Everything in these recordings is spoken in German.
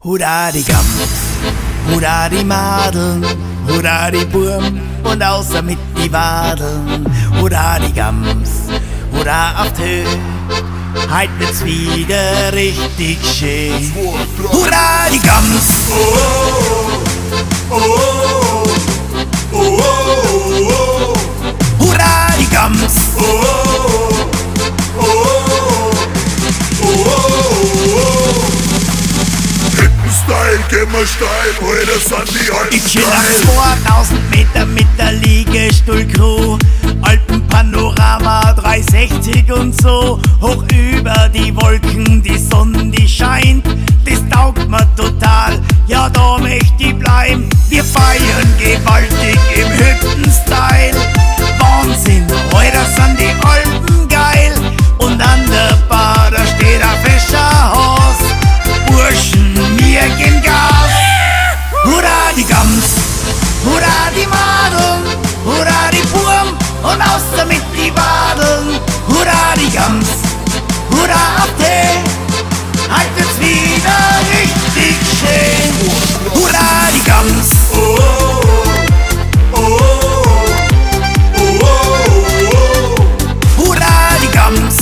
Hurra die Gams, hurra die Madeln, hurra die Burm und außer mit die Wadeln. Hurra die Gams, hurra auf die Höhe, heut wird's wieder richtig schön. Hurra die Gams, hurra die Gams, Style, geh mal steil, heute sind die alten ich chill auf 2000 Meter mit der Liegestuhl-Crew. Alpenpanorama 360 und so. Hoch über die Wolken, die Sonne, die scheint. Das taugt mir total, ja da möchte ich bleiben. Wir feiern gewaltig im Hütten-Style. Wahnsinn, heute sind die Alpen geil. Und an der Bar, da steht ein fescher Haus. Burschen, wir gehen Gas. Hurra die Gams, hurra die Madeln, hurra die Burm und aus damit die Wadeln. Hurra die Gams, hurra auf Tee, halt wird's wieder richtig schön. Hurra die Gams, hurra die Gams,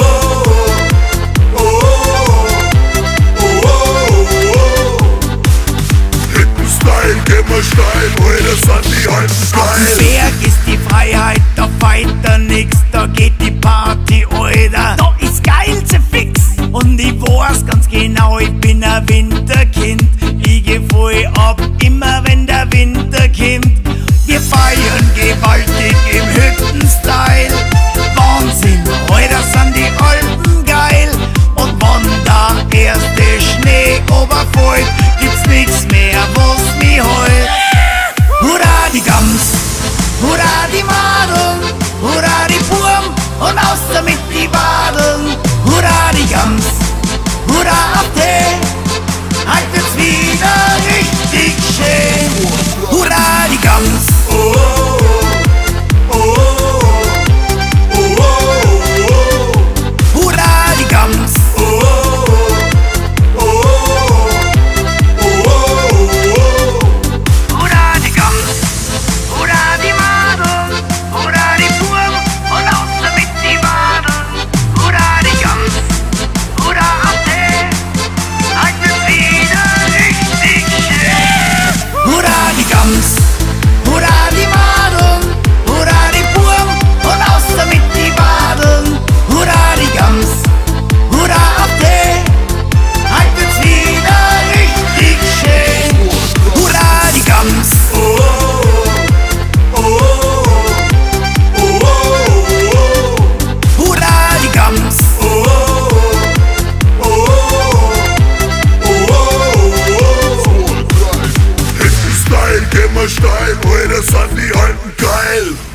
Style, geh mal steil, heute sind die alten auf dem geil. Berg ist die Freiheit, da weiter nix, da geht die Party, Alter. Da ist geilste fix und ich weiß ganz genau, ich bin ein Winterkind. Ich geh voll ab, immer wenn der Winter kommt. Wir feiern gewaltig im Hütten-Style. Wahnsinn, heute sind die Alpen geil. Und wenn der erste Schnee oberfällt, gibt's nix mehr, was mich heult. Hurra die Gams, hurra die Madeln, hurra die Burm und aus damit die Wadeln. Hurra die Gams, hurra auf Tee, halt wird's wieder richtig schön. Hurra die Gams, hurra die Gams, hurra die Gams, hurra die Madeln, hurra die Burm und aus damit die Wadeln. Hurra die Gams, hurra auf Tee, halt wird's wieder richtig schön. Hurra die Gams, hurra die Madeln, hurra die Burm und aus damit die Wadeln. Hurra die Gams, hurra auf Tee, halt wird's wieder richtig schön. Hurra die Gams, hurra die Gams, Style, geh mal steil, heute sind die alten geil.